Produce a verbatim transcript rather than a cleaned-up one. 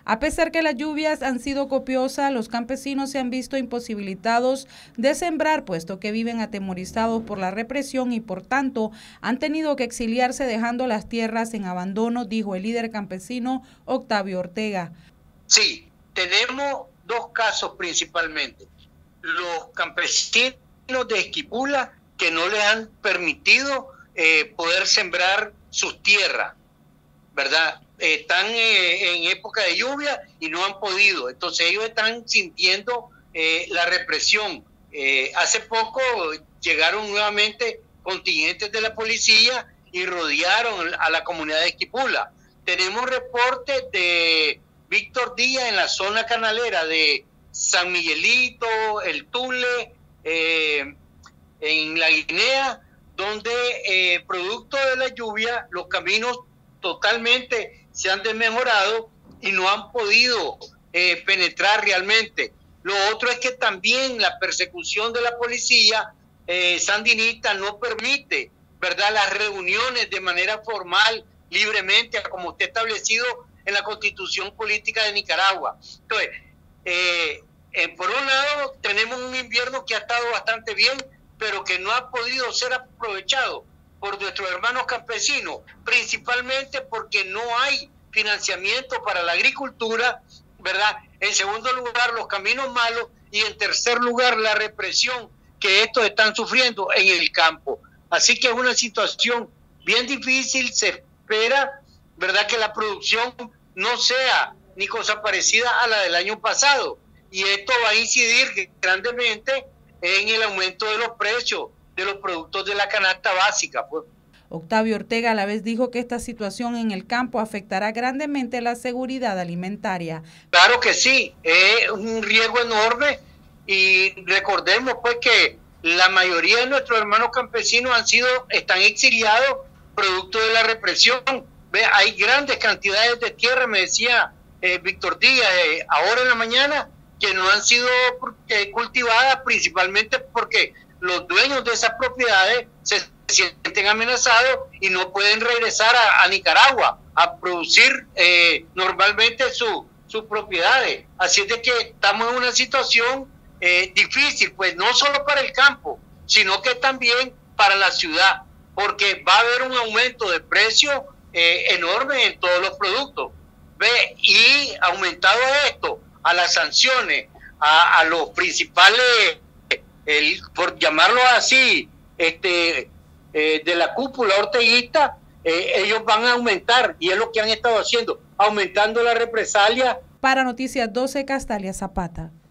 A pesar que las lluvias han sido copiosas, los campesinos se han visto imposibilitados de sembrar, puesto que viven atemorizados por la represión y por tanto han tenido que exiliarse dejando las tierras en abandono, dijo el líder campesino Octavio Ortega. Sí, tenemos dos casos principalmente. Los campesinos de Esquipula que no les han permitido eh, poder sembrar sus tierras, ¿verdad? Eh, están eh, en época de lluvia y no han podido. Entonces ellos están sintiendo eh, la represión. Eh, hace poco llegaron nuevamente contingentes de la policía y rodearon a la comunidad de Esquipula. Tenemos reportes de Víctor Díaz en la zona canalera de San Miguelito, El Tule, eh, en la Guinea, donde eh, producto de la lluvia los caminos totalmente se han desmejorado y no han podido eh, penetrar realmente. Lo otro es que también la persecución de la policía eh, sandinista no permite, ¿verdad?, las reuniones de manera formal, libremente, como está establecido en la Constitución Política de Nicaragua. Entonces, eh, eh, por un lado, tenemos un invierno que ha estado bastante bien, pero que no ha podido ser aprovechado por nuestros hermanos campesinos, principalmente porque no hay financiamiento para la agricultura, ¿verdad? En segundo lugar, los caminos malos, y en tercer lugar, la represión que estos están sufriendo en el campo. Así que es una situación bien difícil. Se espera, ¿verdad?, que la producción no sea ni cosa parecida a la del año pasado, y esto va a incidir grandemente en el aumento de los precios de los productos de la canasta básica, pues. Octavio Ortega a la vez dijo que esta situación en el campo afectará grandemente la seguridad alimentaria. Claro que sí, es un riesgo enorme, y recordemos pues que la mayoría de nuestros hermanos campesinos han sido, están exiliados producto de la represión. Ve, hay grandes cantidades de tierra, me decía eh, Víctor Díaz eh, ahora en la mañana, que no han sido eh, cultivadas, principalmente porque los dueños de esas propiedades se sienten amenazados y no pueden regresar a, a Nicaragua a producir eh, normalmente su, sus propiedades. Así es de que estamos en una situación eh, difícil, pues no solo para el campo, sino que también para la ciudad, porque va a haber un aumento de precios eh, enorme en todos los productos. ¿Ve? Y aumentado esto a las sanciones, a, a los principales, el, por llamarlo así, este, eh, de la cúpula orteguista, eh, ellos van a aumentar, y es lo que han estado haciendo, aumentando la represalia. Para Noticias doce, Castalia Zapata.